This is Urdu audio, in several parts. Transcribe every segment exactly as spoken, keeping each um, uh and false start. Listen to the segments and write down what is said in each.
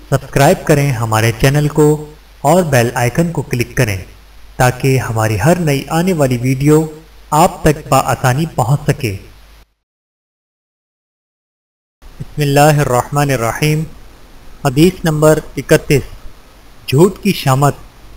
سبسکرائب کریں ہمارے چینل کو اور بیل آئیکن کو کلک کریں تاکہ ہماری ہر نئی آنے والی ویڈیو آپ تک بآسانی پہنچ سکے۔ بسم اللہ الرحمن الرحیم۔ حدیث نمبر اکتیس، جھوٹ کی شامت۔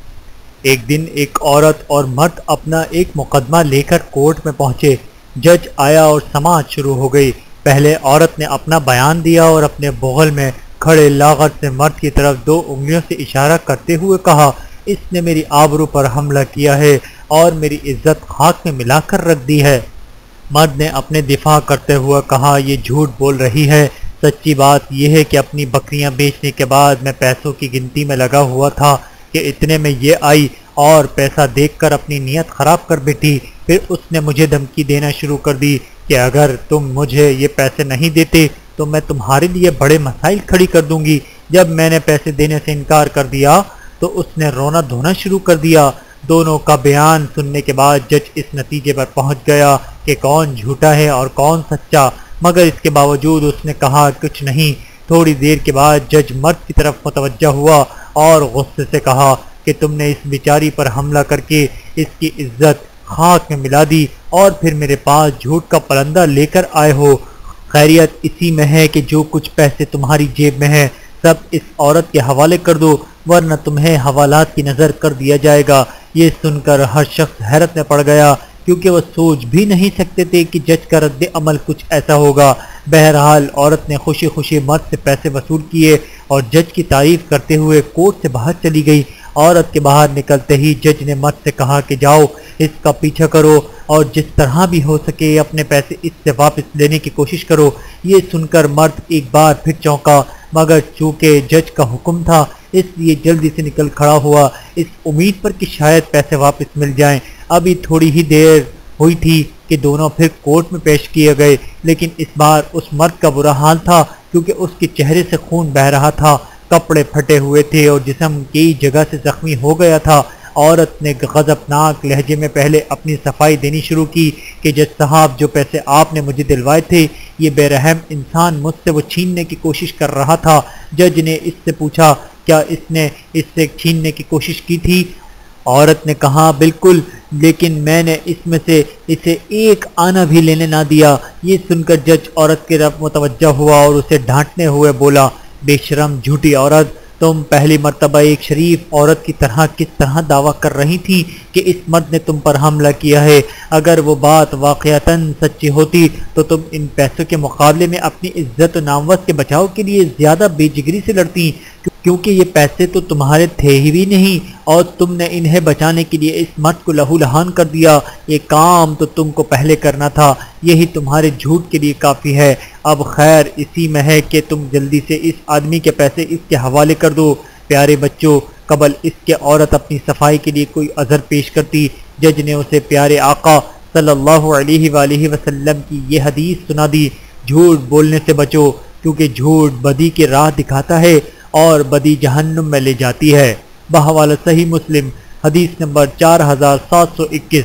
ایک دن ایک عورت اور مرد اپنا ایک مقدمہ لے کر کورٹ میں پہنچے۔ جج آیا اور سماعت شروع ہو گئی۔ پہلے عورت نے اپنا بیان دیا اور اپنے بغل میں کھڑے لاغر سے مرد کی طرف دو انگلیوں سے اشارہ کرتے ہوئے کہا، اس نے میری آبرو پر حملہ کیا ہے اور میری عزت خاک میں ملا کر رکھ دی ہے۔ مرد نے اپنے دفاع کرتے ہوئے کہا، یہ جھوٹ بول رہی ہے، سچی بات یہ ہے کہ اپنی بکریاں بیچنے کے بعد میں پیسوں کی گنتی میں لگا ہوا تھا کہ اتنے میں یہ آئی اور پیسہ دیکھ کر اپنی نیت خراب کر بیٹھی۔ پھر اس نے مجھے دھمکی دینا شروع کر دی کہ اگر تم مجھے یہ پیسے نہیں دیتے تو میں تمہارے لیے بڑے مسائل کھڑی کر دوں گی۔ جب میں نے پیسے دینے سے انکار کر دیا تو اس نے رونا دھونا شروع کر دیا۔ دونوں کا بیان سننے کے بعد جج اس نتیجے پر پہنچ گیا کہ کون جھوٹا ہے اور کون سچا، مگر اس کے باوجود اس نے کہا کچھ نہیں۔ تھوڑی دیر کے بعد جج مرد کی طرف متوجہ ہوا اور غصے سے کہا کہ تم نے اس بیچاری پر حملہ کر کے اس کی عزت خاک میں ملا دی اور پھر میرے پاس جھوٹ کا پرندہ لے کر آئے ہو۔ خیریت اسی میں ہے کہ جو کچھ پیسے تمہاری جیب میں ہیں سب اس عورت کے حوالے کر دو، ورنہ تمہیں حوالات کی نظر کر دیا جائے گا۔ یہ سن کر ہر شخص حیرت میں پڑ گیا کیونکہ وہ سوچ بھی نہیں سکتے تھے کہ جج کا رد عمل کچھ ایسا ہوگا۔ بہرحال عورت نے خوشی خوشی مرد سے پیسے وصول کیے اور جج کی تعریف کرتے ہوئے کورٹ سے باہر چلی گئی۔ عورت کے باہر نکلتے ہی جج نے مرد سے کہا کہ جاؤ اس کا پیچھا کرو اور جس طرح بھی ہو سکے اپنے پیسے اس سے واپس لینے کی کوشش کرو۔ یہ سن کر مرد ایک بار پھر چونکا، مگر چونکہ جج کا حکم تھا اس لیے جلدی سے نکل کھڑا ہوا، اس امید پر کہ شاید پیسے واپس مل جائیں۔ ابھی تھوڑی ہی دیر ہوئی تھی کہ دونوں پھر کورٹ میں پیش کیے گئے، لیکن اس بار اس مرد کا برا حال تھا کیونکہ اس کے چہرے سے خون بہہ رہا تھا، کپڑے پھٹے ہوئے تھے اور جسم کئی جگہ سے زخمی ہو گیا تھا۔ عورت نے غضبناک لہجے میں پہلے اپنی صفائی دینی شروع کی کہ جج صاحب، جو پیسے آپ نے مجھے دلوائے تھے یہ بے رحم انسان مجھ سے وہ چھیننے کی کوشش کر رہا تھا۔ جج نے اس سے پوچھا، کیا اس نے اس سے چھیننے کی کوشش کی تھی؟ عورت نے کہا، بالکل، لیکن میں نے اس میں سے اسے ایک آنا بھی لینے نہ دیا۔ یہ سن کر جج عورت کی طرف متوجہ ہوا اور اسے ڈانٹنے ہوئے بولا، بے شرم جھوٹی عورت، تم پہلی مرتبہ ایک شریف عورت کی طرح کس طرح دعویٰ کر رہی تھی کہ اس مرد نے تم پر حملہ کیا ہے؟ اگر وہ بات واقعتاً سچی ہوتی تو تم ان پیسوں کے مقابلے میں اپنی عزت و ناموس کے بچاؤ کے لیے زیادہ بے جگری سے لڑتی، کیونکہ یہ پیسے تو تمہارے تھے ہی بھی نہیں اور تم نے انہیں بچانے کے لیے اس مرد کو لہو لہان کر دیا۔ یہ کام تو تم کو پہلے کرنا تھا، یہی تمہارے جھوٹ کے لیے کافی ہے۔ اب خیر اسی میں ہے کہ تم جلدی سے اس آدمی کے پیسے اس کے حوالے کر دو۔ پیارے بچوں، قبل اس کے عورت اپنی صفائی کے لیے کوئی عذر پیش کرتی، جج نے اسے پیارے آقا صلی اللہ علیہ وآلہ وسلم کی یہ حدیث سنا دی، جھوٹ بولنے سے بچو کیونکہ جھوٹ بدی کی راہ دکھاتا ہے اور بدی جہنم میں لے جاتی ہے۔ بحوالہ صحیح مسلم، حدیث نمبر چار ہزار سات سو اکیس۔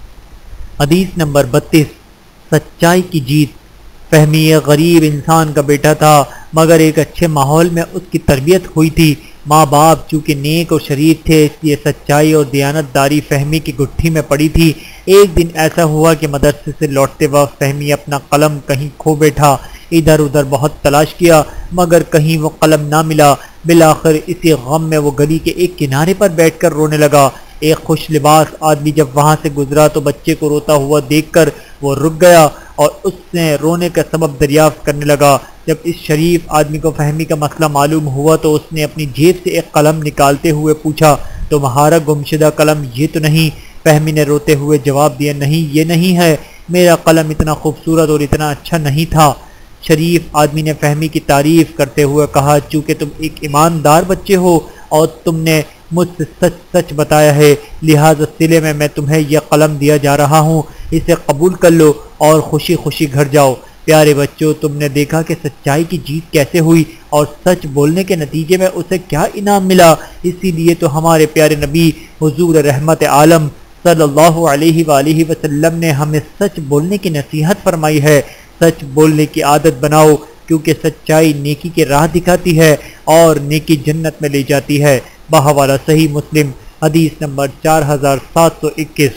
حدیث نمبر بتیس، سچائی کی جیت۔ فہمی ایک غریب انسان کا بیٹا تھا، مگر ایک اچھے ماحول میں اس کی تربیت ہوئی تھی۔ ماں باپ چونکہ نیک اور شریف تھے اس لیے سچائی اور دیانت داری فہمی کی گٹھی میں پڑی تھی۔ ایک دن ایسا ہوا کہ مدرسے سے لوٹتے وقت فہمی اپنا قلم کہیں کھو بیٹھا۔ ادھر ادھر بہت تلاش کیا مگر کہیں وہ قلم نہ ملا۔ بالآخر اسی غم میں وہ گلی کے ایک کنارے پر بیٹھ کر رونے لگا۔ ایک خوش لباس آدمی جب وہاں سے گزرا تو بچے کو روتا ہوا دیکھ کر وہ رک گیا اور اس نے رونے کا سبب دریافت کرنے لگا۔ جب اس شریف آدمی کو فہمی کا مسئلہ معلوم ہوا تو اس نے اپنی جیب سے ایک قلم نکالتے ہوئے پوچھا، تمہارا گمشدہ قلم یہ تو نہیں؟ فہمی نے روتے ہوئے جواب دیا، نہیں یہ نہیں ہے، میرا قلم اتنا خوبصورت اور اتنا اچھا نہیں تھا۔ شریف آدمی نے فہمی کی تعریف کرتے ہوئے کہا، چونکہ تم ایک ایماندار بچے ہو اور تم نے مجھ سے سچ سچ بتایا ہے، لہذا صلے میں میں تمہیں یہ قلم دیا جا رہا ہوں، اسے قبول کر لو اور خوشی خوشی گھر جاؤ۔ پیارے بچوں، تم نے دیکھا کہ سچائی کی جیت کیسے ہوئی اور سچ بولنے کے نتیجے میں اسے کیا انعام ملا۔ اسی لیے تو ہمارے پیارے نبی حضور رحمت عالم صلی اللہ علیہ وآلہ وسلم نے ہمیں سچ بولنے کی نصیحت فرمائی ہے۔ سچ بولنے کی عادت بناؤ کیونکہ سچائی نیکی کی راہ دکھاتی ہے اور نیکی جنت میں لے جاتی ہے۔ بحوالہ صحیح مسلم حدیث نمبر چار ہزار سات سو اکیس۔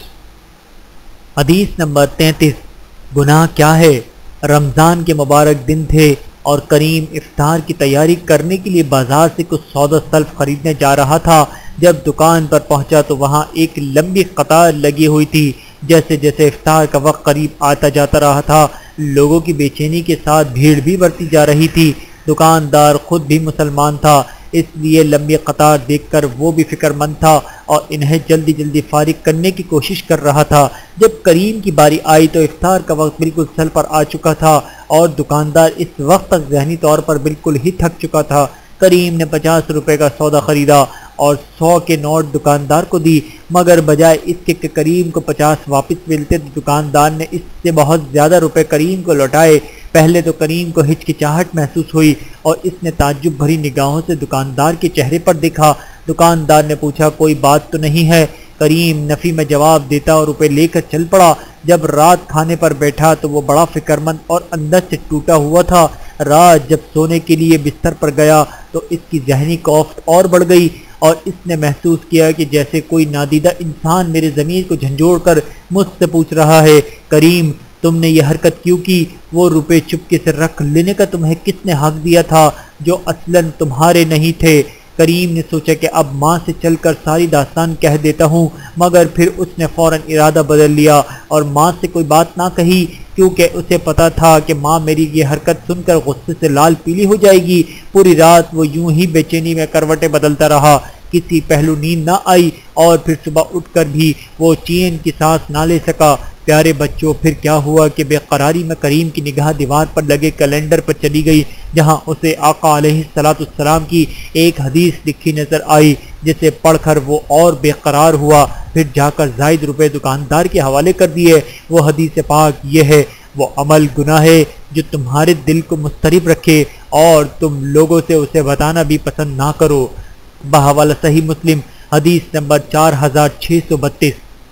حدیث نمبر تینتیس۔ گناہ کیا ہے؟ رمضان کے مبارک دن تھے اور کریم افطار کی تیاری کرنے کے لیے بازار سے کچھ سودا سلف خریدنے جا رہا تھا۔ جب دکان پر پہنچا تو وہاں ایک لمبی قطار لگی ہوئی تھی۔ جیسے جیسے افطار کا وقت قریب آتا جاتا رہا تھا، لوگوں کی بے چینی کے ساتھ بھیڑ بھی بڑھتی جا رہی تھی۔ دکاندار خود بھی مسلمان تھا، اس لیے لمبی قطار دیکھ کر وہ بھی فکر مند تھا اور انہیں جلدی جلدی فارغ کرنے کی کوشش کر رہا تھا۔ جب کریم کی باری آئی تو افطار کا وقت بالکل سل پر آ چکا تھا اور دکاندار اس وقت تک ذہنی طور پر بالکل ہی تھک چکا تھا۔ کریم نے پچاس روپے کا سودا خریدا اور سو کے نوٹ دکاندار کو دی، مگر بجائے اس کے کہ کریم کو پچاس واپس ملتے تو دکاندار نے اس سے بہت زیادہ روپے کریم کو لوٹائے۔ پہلے تو کریم کو ہچکچاہٹ محسوس ہوئی اور اس نے تعجب بھری نگاہوں سے دکاندار کے چہرے پر دیکھا۔ دکاندار نے پوچھا کوئی بات تو نہیں ہے؟ کریم نفی میں جواب دیتا اور روپے لے کر چل پڑا۔ جب رات کھانے پر بیٹھا تو وہ بڑا فکر مند اور اندر سے ٹوٹا ہوا تھا۔ رات جب سونے کے لیے بستر پر گیا تو اس کی ذہنی کوفت اور بڑھ گئی اور اس نے محسوس کیا کہ جیسے کوئی نادیدہ انسان میرے ضمیر کو جھنجھوڑ کر مجھ سے پوچھ رہا ہے، کریم تم نے یہ حرکت کیوں کی؟ وہ روپے چپکے سے رکھ لینے کا تمہیں کس نے حق دیا تھا جو اصلاً تمہارے نہیں تھے؟ کریم نے سوچا کہ اب ماں سے چل کر ساری داستان کہہ دیتا ہوں، مگر پھر اس نے فوراً ارادہ بدل لیا اور ماں سے کوئی بات نہ کہی، کیونکہ اسے پتا تھا کہ ماں میری یہ حرکت سن کر غصے سے لال پیلی ہو جائے گی۔ پوری رات وہ یوں ہی بے چینی میں کروٹیں بدلتا رہا، کسی پہلو نیند نہ آئی اور پھر صبح اٹھ کر بھی وہ چین کی سانس نہ لے سکا۔ پیارے بچوں، پھر کیا ہوا کہ بے قراری میں کریم کی نگاہ دیوار پر لگے کیلنڈر پر چلی گئی، جہاں اسے آقا علیہ الصلوۃ والسلام کی ایک حدیث لکھی نظر آئی، جسے پڑھ کر وہ اور بے قرار ہوا۔ پھر جا کر زائد روپے دکاندار کے حوالے کر دیے۔ وہ حدیث پاک یہ ہے، وہ عمل گناہ ہے جو تمہارے دل کو مضطرب رکھے اور تم لوگوں سے اسے بتانا بھی پسند نہ کرو۔ بحوالہ صحیح مسلم حدیث نمبر چار ہزار چھ سو بتیس۔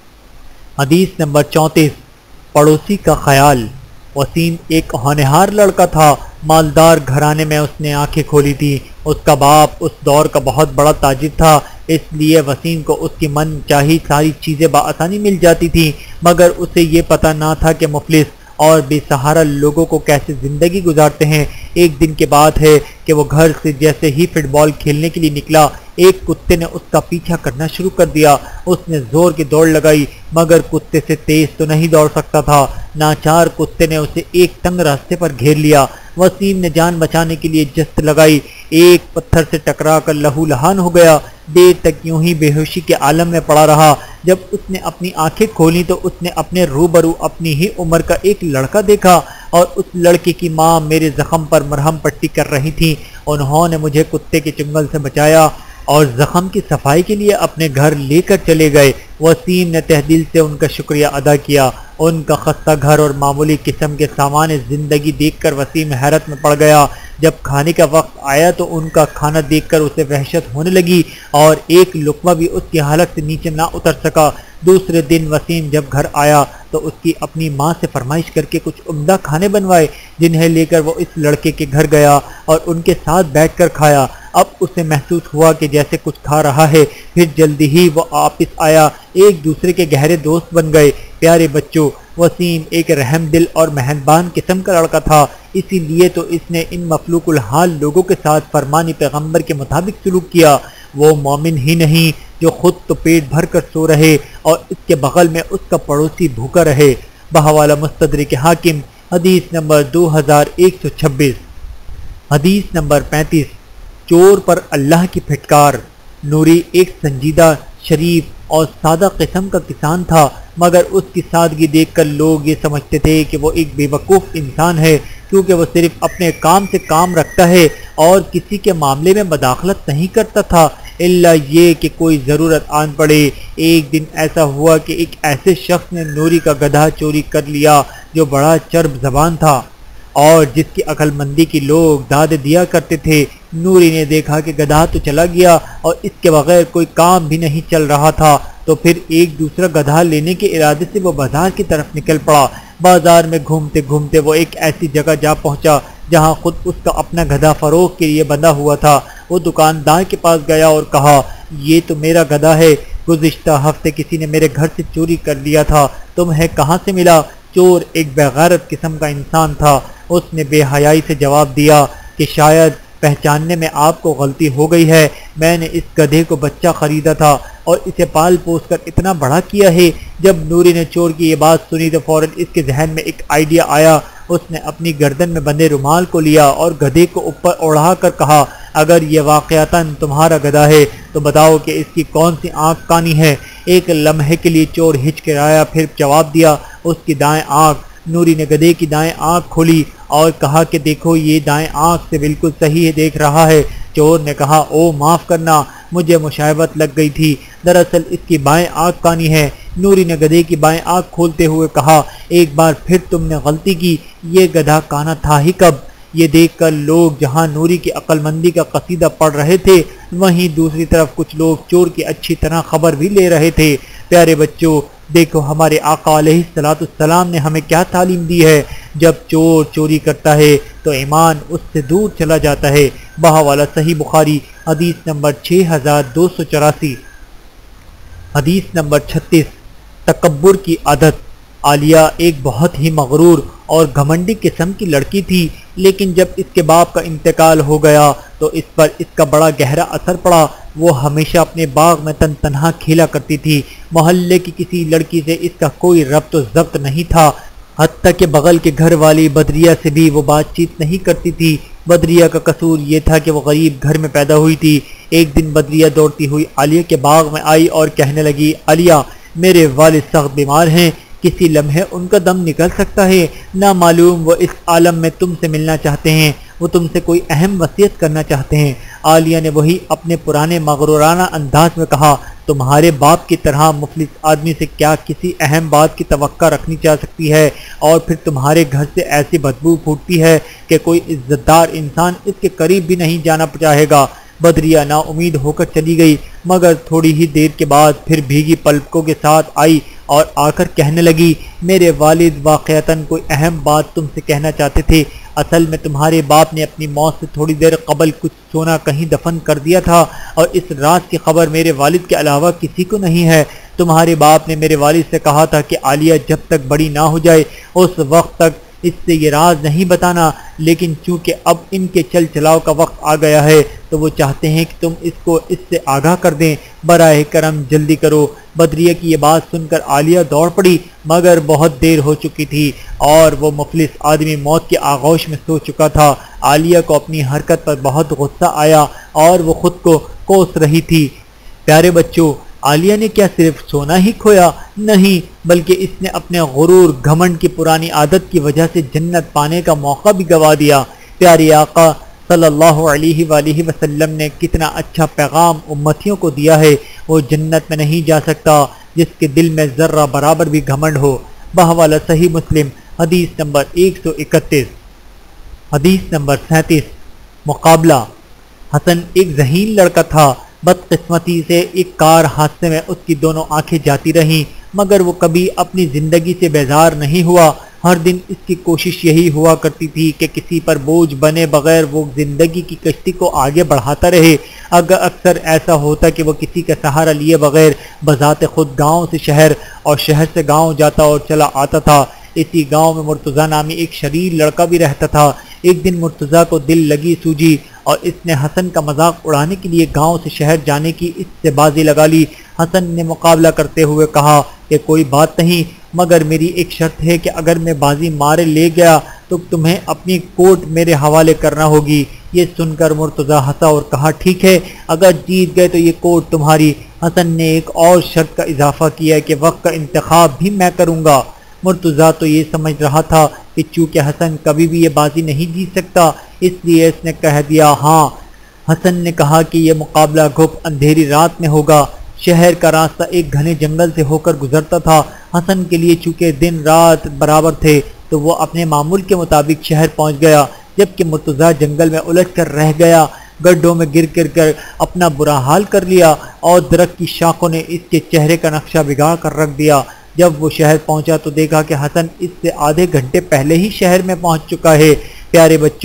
حدیث نمبر چونتیس۔ پڑوسی کا خیال۔ وسیم ایک ہونہار لڑکا تھا، مالدار گھرانے میں اس نے آنکھیں کھولی تھی۔ اس کا باپ اس دور کا بہت بڑا تاجر تھا، اس لیے وسیم کو اس کی من چاہی ساری چیزیں بآسانی مل جاتی تھیں، مگر اسے یہ پتہ نہ تھا کہ مفلس اور بے سہارا لوگوں کو کیسے زندگی گزارتے ہیں۔ ایک دن کی بات ہے کہ وہ گھر سے جیسے ہی فٹ بال کھیلنے کے لیے نکلا، ایک کتے نے اس کا پیچھا کرنا شروع کر دیا۔ اس نے زور کی دوڑ لگائی، مگر کتے سے تیز تو نہیں دوڑ سکتا تھا۔ ناچار کتے نے اسے ایک تنگ راستے پر گھیر لیا۔ وسیم نے جان بچانے کے لیے جست لگائی، ایک پتھر سے ٹکرا کر لہو لہان ہو گیا۔ دیر تک یوں ہی بے ہوشی کے عالم میں پڑا رہا۔ جب اس نے اپنی آنکھیں کھولی تو اس نے اپنے روبرو اپنی ہی عمر کا ایک لڑکا دیکھا اور اس لڑکے کی ماں میرے زخم پر مرہم پٹی کر رہی تھی۔ انہوں نے مجھے کتے کے چنگل سے بچایا اور زخم کی صفائی کے لیے اپنے گھر لے کر چلے گئے۔ وسیم نے تہ دل سے ان کا شکریہ ادا کیا۔ ان کا خستہ گھر اور معمولی قسم کے سامان زندگی دیکھ کر وسیم حیرت میں پڑ گیا۔ جب کھانے کا وقت آیا تو ان کا کھانا دیکھ کر اسے وحشت ہونے لگی اور ایک لقمہ بھی اس کی حالت سے نیچے نہ اتر سکا۔ دوسرے دن وسیم جب گھر آیا تو اس کی اپنی ماں سے فرمائش کر کے کچھ عمدہ کھانے بنوائے، جنہیں لے کر وہ اس لڑکے کے گھر گیا اور ان کے ساتھ بیٹھ کر کھایا۔ اب اسے محسوس ہوا کہ جیسے کچھ کھا رہا ہے۔ پھر جلدی ہی وہ واپس آیا، ایک دوسرے کے گہرے دوست بن گئے۔ پیارے بچوں، وسیم ایک رحم دل اور مہربان قسم کا لڑکا تھا، اسی لیے تو اس نے ان مفلوق الحال لوگوں کے ساتھ فرمانی پیغمبر کے مطابق سلوک کیا۔ وہ مومن ہی نہیں جو خود تو پیٹ بھر کر سو رہے اور اس کے بغل میں اس کا پڑوسی بھوکا رہے۔ بحوالہ مستدرک حاکم حدیث نمبر دو ہزار ایک سو چھبیس۔ حدیث نمبر پینتیس۔ چور پر اللہ کی پھٹکار۔ نوری ایک سنجیدہ، شریف اور سادہ قسم کا کسان تھا، مگر اس کی سادگی دیکھ کر لوگ یہ سمجھتے تھے کہ وہ ایک بے وقوف انسان ہے، کیونکہ وہ صرف اپنے کام سے کام رکھتا ہے اور کسی کے معاملے میں مداخلت نہیں کرتا تھا، الا یہ کہ کوئی ضرورت آن پڑے۔ ایک دن ایسا ہوا کہ ایک ایسے شخص نے نوری کا گدھا چوری کر لیا جو بڑا چرب زبان تھا اور جس کی عقل مندی کی لوگ داد دیا کرتے تھے۔ نوری نے دیکھا کہ گدھا تو چلا گیا اور اس کے بغیر کوئی کام بھی نہیں چل رہا تھا، تو پھر ایک دوسرا گدھا لینے کے ارادے سے وہ بازار کی طرف نکل پڑا۔ بازار میں گھومتے گھومتے وہ ایک ایسی جگہ جا پہنچا جہاں خود اس کا اپنا گدھا فروخت کے لیے بندھا ہوا تھا۔ وہ دکاندار کے پاس گیا اور کہا یہ تو میرا گدھا ہے، گزشتہ ہفتے کسی نے میرے گھر سے چوری کر لیا تھا، تمہیں کہاں سے ملا؟ چور ایک بے غیرت قسم کا انسان تھا، اس نے بے حیائی سے جواب دیا کہ شاید پہچاننے میں آپ کو غلطی ہو گئی ہے، میں نے اس گدھے کو بچہ خریدا تھا اور اسے پال پوس کر اتنا بڑا کیا ہے۔ جب نوری نے چور کی یہ بات سنی تو فوراً اس کے ذہن میں ایک آئیڈیا آیا، اس نے اپنی گردن میں بندھے رومال کو لیا اور گدھے کو اوپر اڑا کر کہا اگر یہ واقعتاً تمہارا گدھا ہے تو بتاؤ کہ اس کی کون سی آنکھ کانی ہے؟ ایک لمحے کے لیے چور ہچکرایا، پھر جواب دیا اس کی دائیں آنکھ۔ نوری نے گدھے کی دائیں آنکھ کھولی اور کہا کہ دیکھو یہ دائیں آنکھ سے بالکل صحیح دیکھ رہا ہے۔ چور نے کہا او معاف کرنا، مجھے مشابہت لگ گئی تھی، دراصل اس کی بائیں آنکھ کانی ہے۔ نوری نے گدھے کی بائیں آنکھ کھولتے ہوئے کہا ایک بار پھر تم نے غلطی کی، یہ گدھا کانا تھا ہی کب؟ یہ دیکھ کر لوگ جہاں نوری کی عقل مندی کا قصیدہ پڑھ رہے تھے وہیں دوسری طرف کچھ لوگ چور کی اچھی طرح خبر بھی لے رہے تھے۔ پیارے بچوں، دیکھو ہمارے آقا علیہ الصلوۃ والسلام نے ہمیں کیا تعلیم دی ہے، جب چور چوری کرتا ہے تو ایمان اس سے دور چلا جاتا ہے۔ بہاوالہ صحیح بخاری حدیث نمبر چھ ہزار دو سو چوراسی۔ حدیث نمبر چھتیس، تکبر کی عادت۔ عالیہ ایک بہت ہی مغرور اور گھمنڈی قسم کی لڑکی تھی، لیکن جب اس کے باپ کا انتقال ہو گیا تو اس پر اس کا بڑا گہرا اثر پڑا۔ وہ ہمیشہ اپنے باغ میں تن تنہا کھیلا کرتی تھی، محلے کی کسی لڑکی سے اس کا کوئی ربط و ضبط نہیں تھا، حتیٰ کہ بغل کے گھر والی بدریہ سے بھی وہ بات چیت نہیں کرتی تھی۔ بدریہ کا قصور یہ تھا کہ وہ غریب گھر میں پیدا ہوئی تھی۔ ایک دن بدریہ دوڑتی ہوئی عالیہ کے باغ میں آئی اور کہنے لگی عالیہ میرے والد سخت بیمار ہیں، کسی لمحے ان کا دم نکل سکتا ہے، نہ معلوم وہ اس عالم میں تم سے ملنا چاہتے ہیں، وہ تم سے کوئی اہم وصیت کرنا چاہتے ہیں۔ عالیہ نے وہی اپنے پرانے مغرورانہ انداز میں کہا تمہارے باپ کی طرح مفلس آدمی سے کیا کسی اہم بات کی توقع رکھنی چاہ سکتی ہے، اور پھر تمہارے گھر سے ایسی بدبو پھوٹتی ہے کہ کوئی عزت دار انسان اس کے قریب بھی نہیں جانا چاہے گا۔ بدریہ نا امید ہو کر چلی گئی، مگر تھوڑی ہی دیر کے بعد پھر بھیگی پلکوں کے ساتھ آئی اور آ کر کہنے لگی میرے والد واقعتاً کوئی اہم بات تم سے کہنا چاہتے تھے۔ اصل میں تمہارے باپ نے اپنی موت سے تھوڑی دیر قبل کچھ سونا کہیں دفن کر دیا تھا، اور اس راز کی خبر میرے والد کے علاوہ کسی کو نہیں ہے۔ تمہارے باپ نے میرے والد سے کہا تھا کہ عالیہ جب تک بڑی نہ ہو جائے اس وقت تک اس سے یہ راز نہیں بتانا، لیکن چونکہ اب ان کے چل چلاؤ کا وقت آ گیا ہے تو وہ چاہتے ہیں کہ تم اس کو اس سے آگاہ کر دیں، براہ کرم جلدی کرو۔ بدریہ کی یہ بات سن کر عالیہ دوڑ پڑی، مگر بہت دیر ہو چکی تھی اور وہ مفلس آدمی موت کے آغوش میں سو چکا تھا۔ عالیہ کو اپنی حرکت پر بہت غصہ آیا اور وہ خود کو کوس رہی تھی۔ پیارے بچوں، عالیہ نے کیا صرف سونا ہی کھویا؟ نہیں، بلکہ اس نے اپنے غرور گھمنڈ کی پرانی عادت کی وجہ سے جنت پانے کا موقع بھی گوا دیا۔ پیارے آقا صلی اللہ علیہ وآلہ وسلم نے کتنا اچھا پیغام امتیوں کو دیا ہے، وہ جنت میں نہیں جا سکتا جس کے دل میں ذرہ برابر بھی گھمنڈ ہو۔ بحوالہ صحیح مسلم حدیث نمبر ایک سو اکتیس۔ حدیث نمبر سینتیس، مقابلہ۔ حسن ایک ذہین لڑکا تھا، بدقسمتی سے ایک کار حادثے میں اس کی دونوں آنکھیں جاتی رہیں، مگر وہ کبھی اپنی زندگی سے بیزار نہیں ہوا۔ ہر دن اس کی کوشش یہی ہوا کرتی تھی کہ کسی پر بوجھ بنے بغیر وہ زندگی کی کشتی کو آگے بڑھاتا رہے۔ اگر اکثر ایسا ہوتا کہ وہ کسی کا سہارا لیے بغیر بذات خود گاؤں سے شہر اور شہر سے گاؤں جاتا اور چلا آتا تھا۔ اسی گاؤں میں مرتضیٰ نامی ایک شریر لڑکا بھی رہتا تھا۔ ایک دن مرتضیٰ کو دل لگی سوجی اور اس نے حسن کا مذاق اڑانے کے لیے گاؤں سے شہر جانے کی اس سے بازی لگا لی۔ حسن نے مقابلہ کرتے ہوئے کہا کہ کوئی بات نہیں، مگر میری ایک شرط ہے کہ اگر میں بازی مارے لے گیا تو تمہیں اپنی کوٹ میرے حوالے کرنا ہوگی۔ یہ سن کر مرتضیٰ ہنسا اور کہا ٹھیک ہے، اگر جیت گئے تو یہ کوٹ تمہاری۔ حسن نے ایک اور شرط کا اضافہ کیا کہ وقت کا انتخاب بھی میں کروں گا۔ مرتضیٰ تو یہ سمجھ رہا تھا کہ چونکہ حسن کبھی بھی یہ بازی نہیں جیت سکتا، اس لیے اس نے کہہ دیا ہاں۔ حسن نے کہا کہ یہ مقابلہ گھپ اندھیری رات میں ہوگا۔ شہر کا راستہ ایک گھنے جنگل سے ہو کر گزرتا تھا۔ حسن کے لیے چونکہ دن رات برابر تھے تو وہ اپنے معمول کے مطابق شہر پہنچ گیا، جبکہ مرتضیٰ جنگل میں الجھ کر رہ گیا، گڈھوں میں گر گر کر اپنا برا حال کر لیا اور درخت کی شاخوں نے اس کے چہرے کا نقشہ بگاڑ کر رکھ دیا۔ جب وہ شہر پہنچا تو دیکھا کہ حسن اس سے آدھے گھنٹے پہلے ہی شہر میں پہنچ چکا ہے۔ پیارے بچوں،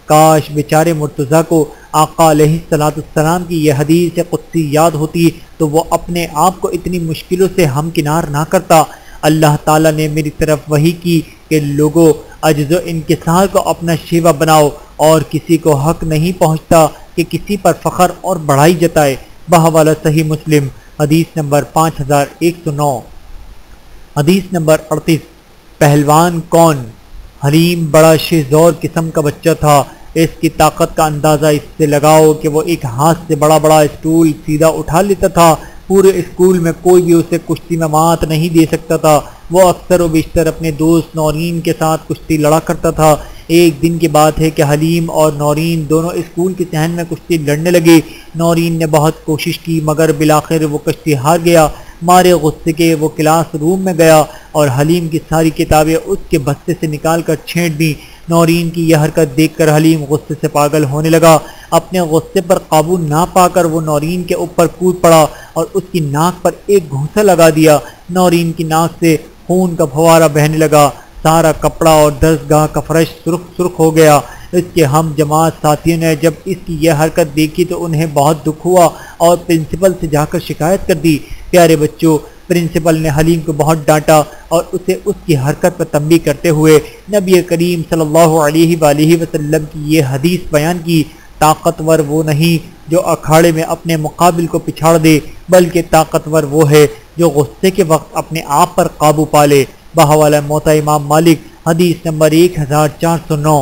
کاش بیچارے مرتضیٰ کو آقا علیہ الصلوۃ والسلام کی یہ حدیث قدسی یاد ہوتی تو وہ اپنے آپ کو اتنی مشکلوں سے ہمکنار نہ کرتا۔ اللہ تعالیٰ نے میری طرف وحی کی کہ لوگوں عجز و انکسار کو اپنا شیوا بناؤ اور کسی کو حق نہیں پہنچتا کہ کسی پر فخر اور بڑائی جتائے۔ بحوالہ صحیح مسلم حدیث نمبر پانچ ہزار ایک سو نو۔ حدیث نمبر اڑتیس۔ پہلوان کون؟ حلیم بڑا شہزور قسم کا بچہ تھا۔ اس کی طاقت کا اندازہ اس سے لگاؤ کہ وہ ایک ہاتھ سے بڑا بڑا اسٹول سیدھا اٹھا لیتا تھا۔ پورے اسکول میں کوئی بھی اسے کشتی میں مات نہیں دے سکتا تھا۔ وہ اکثر و بیشتر اپنے دوست نورین کے ساتھ کشتی لڑا کرتا تھا۔ ایک دن کی بات ہے کہ حلیم اور نورین دونوں اسکول کے صحن میں کشتی لڑنے لگے۔ نورین نے بہت کوشش کی مگر بالآخر وہ کشتی ہار گیا۔ مارے غصے کے وہ کلاس روم میں گیا اور حلیم کی ساری کتابیں اس کے بستے سے نکال کر چھینٹ دیں۔ نورین کی یہ حرکت دیکھ کر حلیم غصے سے پاگل ہونے لگا۔ اپنے غصے پر قابو نہ پا کر وہ نورین کے اوپر کود پڑا اور اس کی ناک پر ایک گھونسا لگا دیا۔ نورین کی ناک سے خون کا فوارہ بہنے لگا۔ سارا کپڑا اور درسگاہ کا فرش سرخ سرخ ہو گیا۔ اس کے ہم جماعت ساتھیوں نے جب اس کی یہ حرکت دیکھی تو انہیں بہت دکھ ہوا اور پرنسپل سے جا کر شکایت کر دی۔ پیارے بچوں، پرنسپل نے حلیم کو بہت ڈانٹا اور اسے اس کی حرکت پر تنبیہ کرتے ہوئے نبی کریم صلی اللہ علیہ وآلہ وسلم کی یہ حدیث بیان کی، طاقتور وہ نہیں جو اکھاڑے میں اپنے مقابل کو پچھاڑ دے، بلکہ طاقتور وہ ہے جو غصے کے وقت اپنے آپ پر قابو پا لے۔ بحوالہ موطا امام مالک حدیث نمبر ایک ہزار چار سو نو۔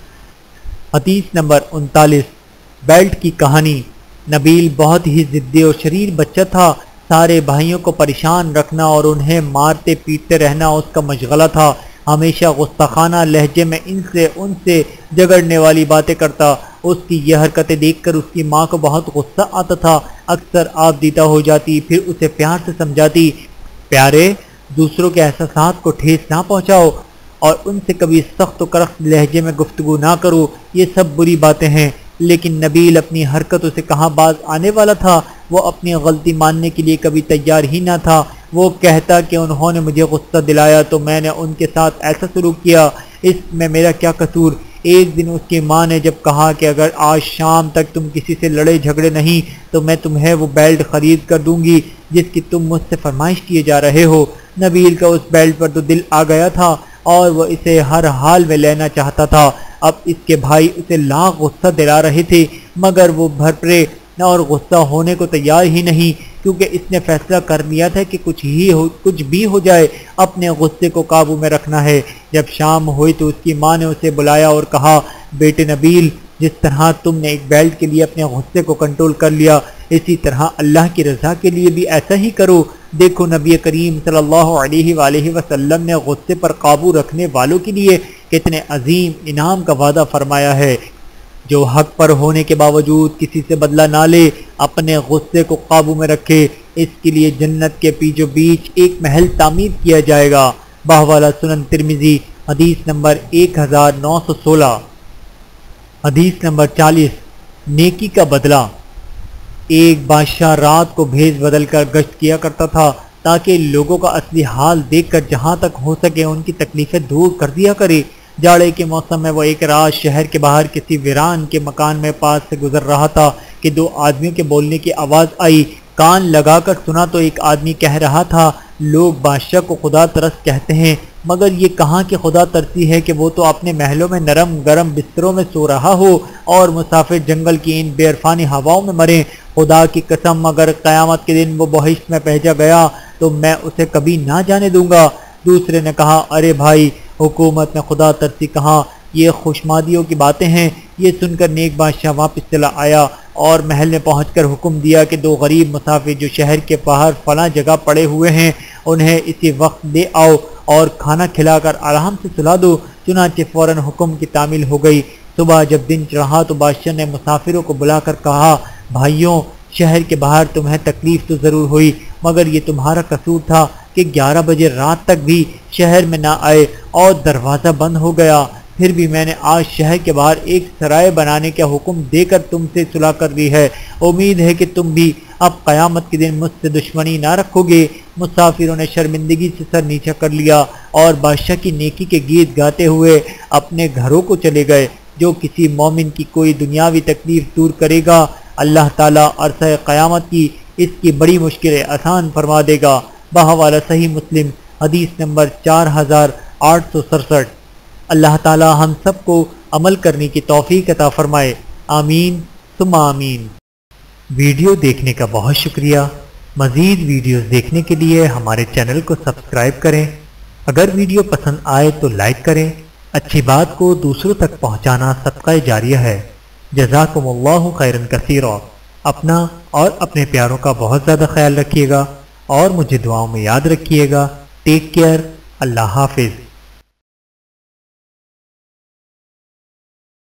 حدیث نمبر انتالیس۔ بیلٹ کی کہانی۔ نبیل بہت ہی ضدی اور شریر بچہ تھا۔ سارے بھائیوں کو پریشان رکھنا اور انہیں مارتے پیٹتے رہنا اس کا مشغلہ تھا۔ ہمیشہ غصہ لہجے میں ان سے ان سے جگڑنے والی باتیں کرتا۔ اس کی یہ حرکتیں دیکھ کر اس کی ماں کو بہت غصہ آتا تھا۔ اکثر آپ دیتا ہو جاتی، پھر اسے پیار سے سمجھاتی، پیارے دوسروں کے احساسات کو ٹھیس نہ پہنچاؤ اور ان سے کبھی سخت و کرخت لہجے میں گفتگو نہ کرو، یہ سب بری باتیں ہیں۔ لیکن نبیل اپنی حرکتوں سے کہاں باز آنے والا تھا؟ وہ اپنی غلطی ماننے کے لیے کبھی تیار ہی نہ تھا۔ وہ کہتا کہ انہوں نے مجھے غصہ دلایا تو میں نے ان کے ساتھ ایسا سلوک کیا، اس میں میرا کیا قصور؟ ایک دن اس کی ماں نے جب کہا کہ اگر آج شام تک تم کسی سے لڑے جھگڑے نہیں تو میں تمہیں وہ بیلٹ خرید کر دوں گی جس کی تم مجھ سے فرمائش کیے جا رہے ہو۔ نبیل کا اس بیلٹ پر تو دل آ گیا تھا اور وہ اسے ہر حال میں لینا چاہتا تھا۔ اب اس کے بھائی اسے لاکھ غصہ دلا رہے تھے مگر وہ بھرپرے اور غصہ ہونے کو تیار ہی نہیں، کیونکہ اس نے فیصلہ کر لیا تھا کہ کچھ ہی ہو کچھ بھی ہو جائے اپنے غصے کو قابو میں رکھنا ہے۔ جب شام ہوئی تو اس کی ماں نے اسے بلایا اور کہا، بیٹے نبیل، جس طرح تم نے ایک بیلٹ کے لیے اپنے غصے کو کنٹرول کر لیا، اسی طرح اللہ کی رضا کے لیے بھی ایسا ہی کرو۔ دیکھو نبی کریم صلی اللہ علیہ وآلہ وسلم نے غصے پر قابو رکھنے والوں کے لیے کتنے عظیم انعام کا وعدہ فرمایا ہے۔ جو حق پر ہونے کے باوجود کسی سے بدلہ نہ لے، اپنے غصے کو قابو میں رکھے، اس کے لیے جنت کے بیچو بیچ ایک محل تعمیر کیا جائے گا۔ بحوالہ سنن ترمذی حدیث نمبر ایک ہزار نو سو سولہ۔ حدیث نمبر چالیس۔ نیکی کا بدلہ۔ ایک بادشاہ رات کو بھیس بدل کر گشت کیا کرتا تھا تاکہ لوگوں کا اصلی حال دیکھ کر جہاں تک ہو سکے ان کی تکلیفیں دور کر دیا کرے۔ جاڑے کے موسم میں وہ ایک رات شہر کے باہر کسی ویران کے مکان میں پاس سے گزر رہا تھا کہ دو آدمیوں کے بولنے کی آواز آئی۔ کان لگا کر سنا تو ایک آدمی کہہ رہا تھا، لوگ بادشاہ کو خدا ترس کہتے ہیں مگر یہ کہاں کہ خدا ترسی ہے کہ وہ تو اپنے محلوں میں نرم گرم بستروں میں سو رہا ہو اور مسافر جنگل کی ان بے عرفانی ہواؤں میں مریں۔ خدا کی قسم اگر قیامت کے دن وہ بہشت میں بھیجا گیا تو میں اسے کبھی نہ جانے دوں گا۔ دوسرے نے کہا، ارے بھائی، حکومت میں خدا ترسی کہاں، یہ خوشمادیوں کی باتیں ہیں۔ یہ سن کر نیک بادشاہ واپس چلا آیا اور محل میں پہنچ کر حکم دیا کہ دو غریب مسافر جو شہر کے باہر فلاں جگہ پڑے ہوئے ہیں انہیں اسی وقت لے آؤ اور کھانا کھلا کر آرام سے سلا دو۔ چنانچہ فوراً حکم کی تعمیل ہو گئی۔ صبح جب دن چڑھا تو بادشاہ نے مسافروں کو بلا کر کہا، بھائیوں، شہر کے باہر تمہیں تکلیف تو ضرور ہوئی مگر یہ تمہارا قصور تھا کہ گیارہ بجے رات تک بھی شہر میں نہ آئے اور دروازہ بند ہو گیا۔ پھر بھی میں نے آج شہر کے باہر ایک سرائے بنانے کا حکم دے کر تم سے صلح کر لی ہے۔ امید ہے کہ تم بھی اب قیامت کے دن مجھ سے دشمنی نہ رکھو گے۔ مسافروں نے شرمندگی سے سر نیچا کر لیا اور بادشاہ کی نیکی کے گیت گاتے ہوئے اپنے گھروں کو چلے گئے۔ جو کسی مومن کی کوئی دنیاوی تکلیف دور کرے گا اللہ تعالیٰ عرصہ قیامت کی اس کی بڑی مشکلیں آسان فرما دے گا۔ بحوالہ صحیح مسلم حدیث نمبر چار ہزار آٹھ سو سڑسٹھ۔ اللہ تعالیٰ ہم سب کو عمل کرنے کی توفیق عطا فرمائے، آمین ثم آمین۔ ویڈیو دیکھنے کا بہت شکریہ۔ مزید ویڈیوز دیکھنے کے لیے ہمارے چینل کو سبسکرائب کریں۔ اگر ویڈیو پسند آئے تو لائک کریں۔ اچھی بات کو دوسروں تک پہنچانا صدقہ جاریہ ہے۔ جزاکم اللہ خیرا کثیرا۔ اپنا اور اپنے پیاروں کا بہت زیادہ خیال رکھیے گا اور مجھے دعاؤں میں یاد رکھیے گا۔ Take care. اللہ حافظ۔